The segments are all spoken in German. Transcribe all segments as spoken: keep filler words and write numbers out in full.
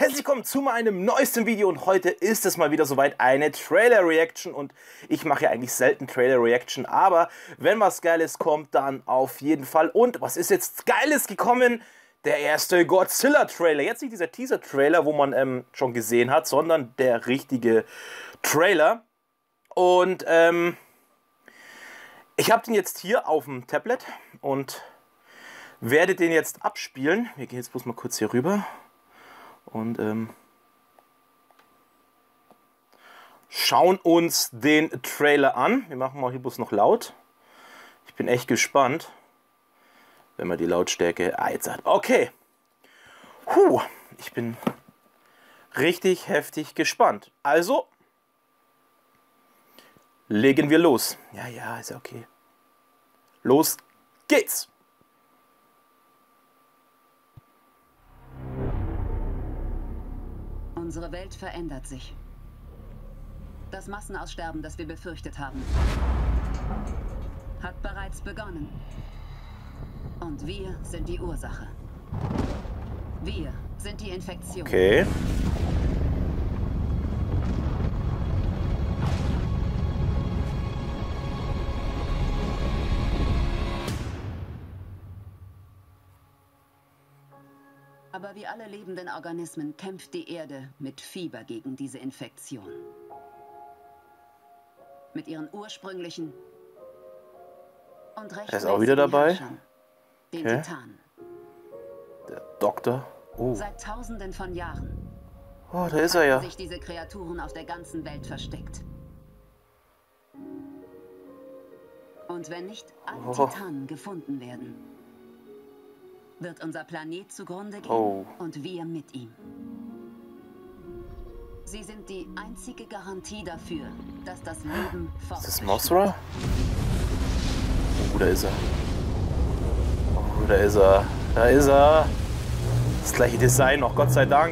Herzlich willkommen zu meinem neuesten Video und heute ist es mal wieder soweit eine Trailer-Reaction und ich mache ja eigentlich selten Trailer-Reaction, aber wenn was Geiles kommt, dann auf jeden Fall. Und was ist jetzt Geiles gekommen? Der erste Godzilla-Trailer. Jetzt nicht dieser Teaser-Trailer, wo man ähm, schon gesehen hat, sondern der richtige Trailer. Und ähm, ich habe den jetzt hier auf dem Tablet und werde den jetzt abspielen. Wir gehen jetzt bloß mal kurz hier rüber. Und ähm, schauen uns den Trailer an. Wir machen mal hier bloß noch laut. Ich bin echt gespannt, wenn man die Lautstärke ah, jetzt hat. Okay. Puh, ich bin richtig heftig gespannt. Also, legen wir los. Ja, ja, ist ja okay. Los geht's. Unsere Welt verändert sich. Das Massenaussterben, das wir befürchtet haben, hat bereits begonnen. Und wir sind die Ursache. Wir sind die Infektion. Okay. Aber wie alle lebenden Organismen kämpft die Erde mit Fieber gegen diese Infektion. Mit ihren ursprünglichen und Er ist auch wieder dabei. Herrschern, den Okay. Titanen. Der Doktor. Oh. Seit Tausenden von Jahren Oh, da ist er ja. haben sich diese Kreaturen auf der ganzen Welt versteckt. Und wenn nicht alle Oh. Titanen gefunden werden, wird unser Planet zugrunde gehen Oh. und wir mit ihm. Sie sind die einzige Garantie dafür, dass das Leben Ist das fortbesteht. Mothra? Oh, da ist er. Oh, da ist er. Da ist er. Das gleiche Design noch, Gott sei Dank.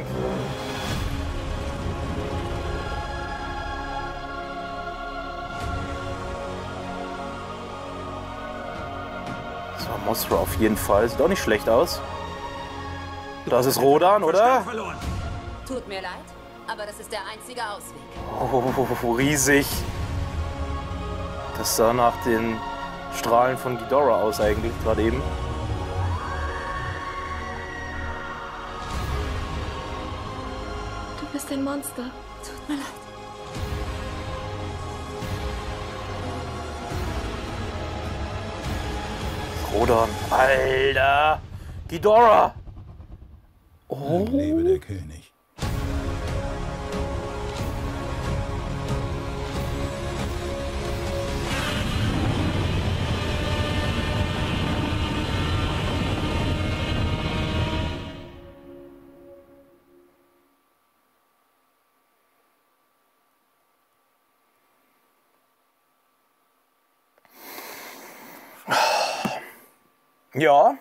Das war Mothra auf jeden Fall. Sieht auch nicht schlecht aus. Das ist Rodan, oder? Tut mir leid, aber das ist der einzige Ausweg. Oh, riesig. Das sah nach den Strahlen von Ghidorah aus eigentlich, gerade eben. Du bist ein Monster. Tut mir leid. Rodan. Alter. Ghidorah. Oh. Lang lebe der König. Ja.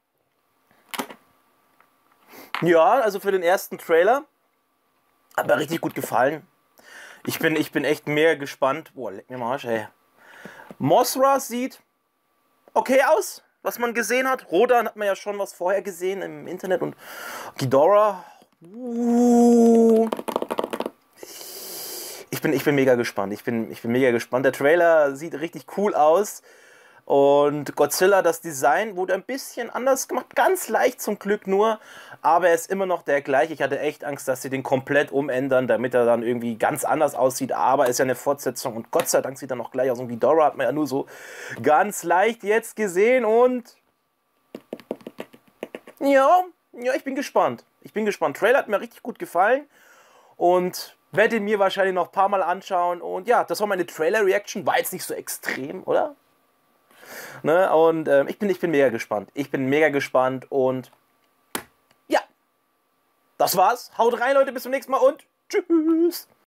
Ja, also für den ersten Trailer hat mir richtig gut gefallen. Ich bin, ich bin echt mehr gespannt. Boah, leck mir mal Arsch, ey. Mothra sieht okay aus, was man gesehen hat. Rodan hat man ja schon was vorher gesehen im Internet und Ghidorah. Uh. Ich bin, ich bin mega gespannt. Ich bin, ich bin mega gespannt. Der Trailer sieht richtig cool aus. Und Godzilla, das Design wurde ein bisschen anders gemacht, ganz leicht zum Glück nur, aber er ist immer noch der gleiche. Ich hatte echt Angst, dass sie den komplett umändern, damit er dann irgendwie ganz anders aussieht, aber ist ja eine Fortsetzung und Gott sei Dank sieht er noch gleich aus. Und Ghidorah hat man ja nur so ganz leicht jetzt gesehen und ja, ja, ich bin gespannt. Ich bin gespannt. Trailer hat mir richtig gut gefallen und werde ihn mir wahrscheinlich noch ein paar Mal anschauen und ja, das war meine Trailer-Reaction, war jetzt nicht so extrem, oder? Ne? Und ähm, ich, bin, ich bin mega gespannt. Ich bin mega gespannt und ja, das war's. Haut rein, Leute, bis zum nächsten Mal und tschüss.